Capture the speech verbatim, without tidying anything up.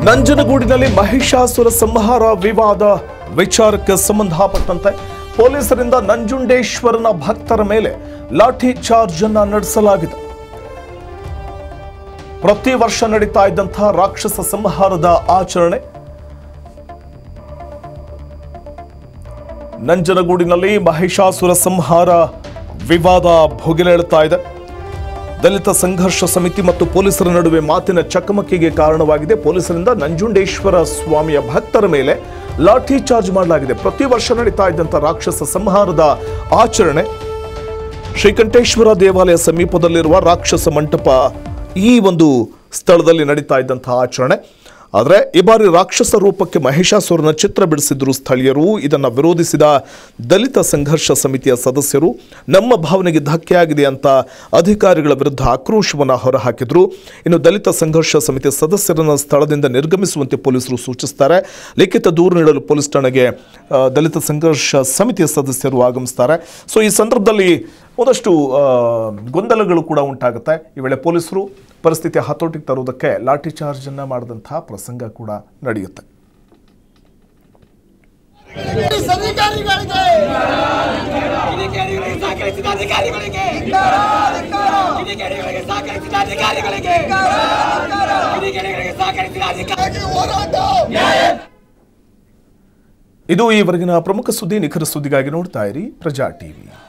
ನಂಜನಗೂಡಿನಲ್ಲಿ ಮಹಿಷಾಸುರ ಸಂಹಾರ ವಿವಾದ ವಿಚಾರಕ್ಕೆ ಸಂಬಂಧಪಟ್ಟಂತೆ ಪೊಲೀಸರಿಂದ ನಂಜುಂಡೇಶ್ವರನ ಭಕ್ತರ ಮೇಲೆ ಲಾಠಿ ಚಾರ್ಜ್ ಅನ್ನು ನಡೆಸಲಾಗಿದೆ. ಪ್ರತಿ ವರ್ಷ ನಡೀತಾ ಇದ್ದಂತಹ ರಾಕ್ಷಸ ಸಂಹಾರದ ಆಚರಣೆ ನಂಜನಗೂಡಿನಲ್ಲಿ ಮಹಿಷಾಸುರ ಸಂಹಾರ ವಿವಾದ ಭುಗಿಲೇಳುತ್ತಾ ಇದೆ. ದಲಿತ ಸಂಘರ್ಷ ಸಮಿತಿ ಮತ್ತು ಪೊಲೀಸರ ನಡುವೆ ಮಾತಿನ ಚಕಮಕಿಗೆ ಕಾರಣವಾಗಿದೆ. ಪೊಲೀಸರಿಂದ ನಂಜುಂಡೇಶ್ವರ ಸ್ವಾಮಿಯ ಭಕ್ತರ ಮೇಲೆ ಲಾಠಿ ಚಾರ್ಜ್ ಮಾಡಲಾಗಿದೆ. ಪ್ರತಿ ವರ್ಷ ನಡೀತಾ ಇದ್ದಂಥ ರಾಕ್ಷಸ ಸಂಹಾರದ ಆಚರಣೆ ಶ್ರೀಕಂಠೇಶ್ವರ ದೇವಾಲಯ ಸಮೀಪದಲ್ಲಿರುವ ರಾಕ್ಷಸ ಮಂಟಪ ಈ ಒಂದು ಸ್ಥಳದಲ್ಲಿ ನಡೀತಾ ಇದ್ದಂತಹ ಆಚರಣೆ. ಆದರೆ ಈ ಬಾರಿ ರಾಕ್ಷಸ ರೂಪಕ್ಕೆ ಮಹಿಷಾಸುರನ ಚಿತ್ರ ಬಿಡಿಸಿದ್ರು ಸ್ಥಳೀಯರು. ಇದನ್ನು ವಿರೋಧಿಸಿದ ದಲಿತ ಸಂಘರ್ಷ ಸಮಿತಿಯ ಸದಸ್ಯರು ನಮ್ಮ ಭಾವನೆಗೆ ಧಕ್ಕೆಯಾಗಿದೆ ಅಂತ ಅಧಿಕಾರಿಗಳ ವಿರುದ್ಧ ಆಕ್ರೋಶವನ್ನು ಹೊರಹಾಕಿದ್ರು. ಇನ್ನು ದಲಿತ ಸಂಘರ್ಷ ಸಮಿತಿಯ ಸದಸ್ಯರನ್ನು ಸ್ಥಳದಿಂದ ನಿರ್ಗಮಿಸುವಂತೆ ಪೊಲೀಸರು ಸೂಚಿಸ್ತಾರೆ. ಲಿಖಿತ ದೂರು ನೀಡಲು ಪೊಲೀಸ್ ಠಾಣೆಗೆ ದಲಿತ ಸಂಘರ್ಷ ಸಮಿತಿಯ ಸದಸ್ಯರು ಆಗಮಿಸ್ತಾರೆ. ಸೊ ಈ ಸಂದರ್ಭದಲ್ಲಿ ಒಂದಷ್ಟು ಗೊಂದಲಗಳು ಕೂಡ ಉಂಟಾಗುತ್ತೆ. ಈ ವೇಳೆ ಪೊಲೀಸರು ಪರಿಸ್ಥಿತಿ ಹತೋಟಿಗೆ ತರುವುದಕ್ಕೆ ಲಾಠಿ ಚಾರ್ಜ್ ಅನ್ನ ಮಾಡಿದಂತಹ ಪ್ರಸಂಗ ಕೂಡ ನಡೆಯುತ್ತೆ. ಇದು ಈವರೆಗಿನ ಪ್ರಮುಖ ಸುದ್ದಿ. ನಿಖರ ಸುದ್ದಿಗಾಗಿ ನೋಡ್ತಾ ಇರಿ ಪ್ರಜಾ ಟಿವಿ.